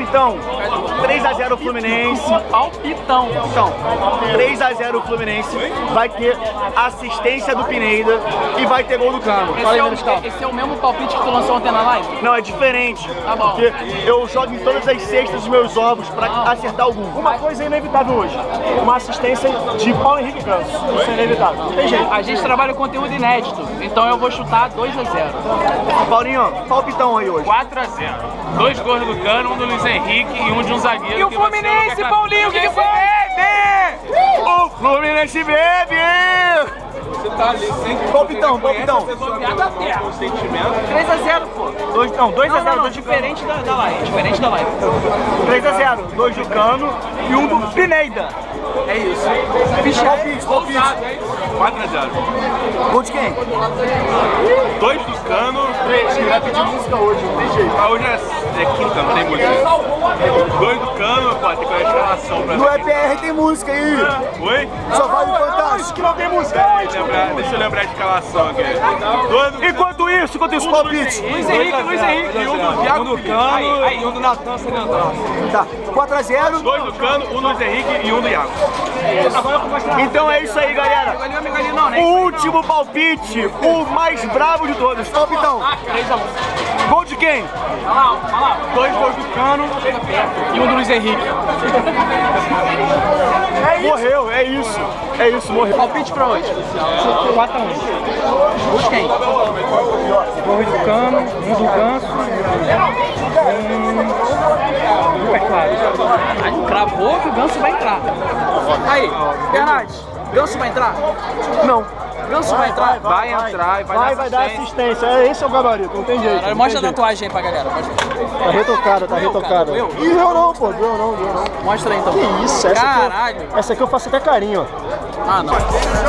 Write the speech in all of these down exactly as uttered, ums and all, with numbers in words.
Palpitão, três a zero Fluminense. Palpitão. Então, três a zero Fluminense, vai ter assistência do Pineda e vai ter gol do Cano. Esse, é o, esse é o mesmo palpite que tu lançou ontem na live? Não, é diferente. Tá bom. Porque eu jogo em todas as cestas dos meus ovos pra ah. acertar algum. Uma coisa é inevitável hoje, uma assistência de Paulo Henrique Ganso. Isso é inevitável, não tem jeito. A gente trabalha com conteúdo inédito, então eu vou chutar dois a zero. Paulinho, palpitão aí hoje. quatro a zero. Dois gols do Cano, um do Luiz Henrique e um de um zagueiro. E o Fluminense, Paulinho, o que que foi? Bebe! O Fluminense bebe! Você tá ali sem palpitão, palpitão. três a zero, pô. Dois, não, dois a zero. Diferente da, da live, diferente da live. três a zero. Dois do Cano e um do Pineda. É isso. Palpite, palpite. quatro a zero. Gol de quem? Dois do Cano. Três, que vai pedir música hoje, não tem jeito. Ah, hoje é, é quinta, não tem música. Dois do Cano, pô, tem que ver a escalação pra no E P R tem música aí. Oi? Só vale o Fantástico. Que não tem música. Lembrar, deixa eu lembrar a escalação aqui. Do... Enquanto isso, enquanto isso, palpite. Luiz Henrique, Luiz Henrique. E um do Thiago do Cano e um do Natan Serendraço. Tá, quatro a zero. Dois do Cano, um do Luiz Henrique e um do Iago. Então é isso aí, galera. O último palpite, o mais bravo de todos. Palpitão. três a um. Gol de quem? Olha lá, olha lá. Dois gols do Cano E um do Luiz Henrique. Morreu, é isso. É isso, morreu. Palpite pra hoje. quatro a um. Gol de quem? Gol do Cano, um do Ganso. Um... É claro. Aí, cravou que o Ganso vai entrar. Aí, Bernardes, Ganso vai entrar? Não. Ganso vai entrar? Vai entrar e vai, Vai, dar vai dar assistência. É, esse é o gabarito, não tem jeito. Caralho, não mostra a tem jeito. tatuagem aí pra galera. Mostra. Tá retocada, tá Doeu, retocada. cara, doeu? Ih, eu não, pô, doeu não, doeu não. Mostra aí então. Que isso, essa Caralho. aqui eu, essa aqui eu faço até carinho, ó. Ah, não.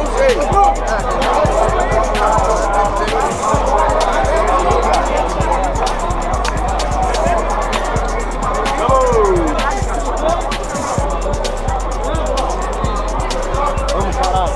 Vamos parar.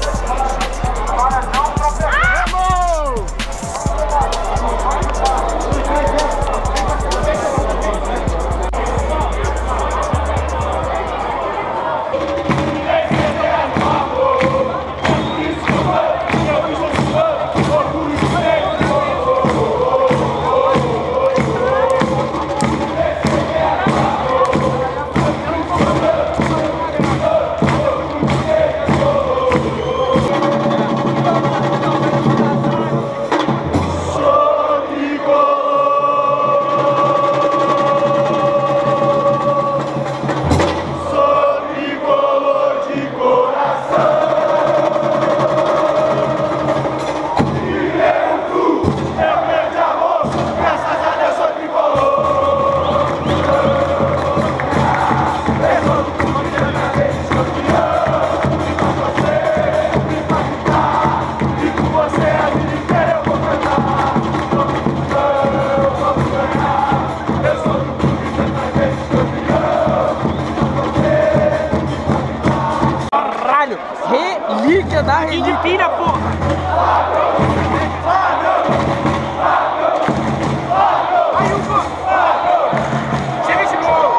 Relíquia da relíquia. De pilha, porra. Chega esse gol.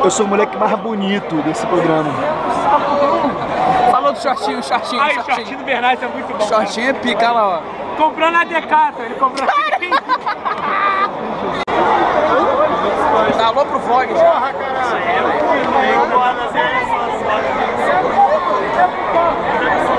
Eu sou o moleque mais bonito desse programa. Falou do shortinho, shortinho, Ai, o shortinho. shortinho do Bernardes é muito bom. Shortinho é pica lá, ó. Comprou na Decathlon, ele comprou aqui. Alô pro vlog já. Porra, caralho.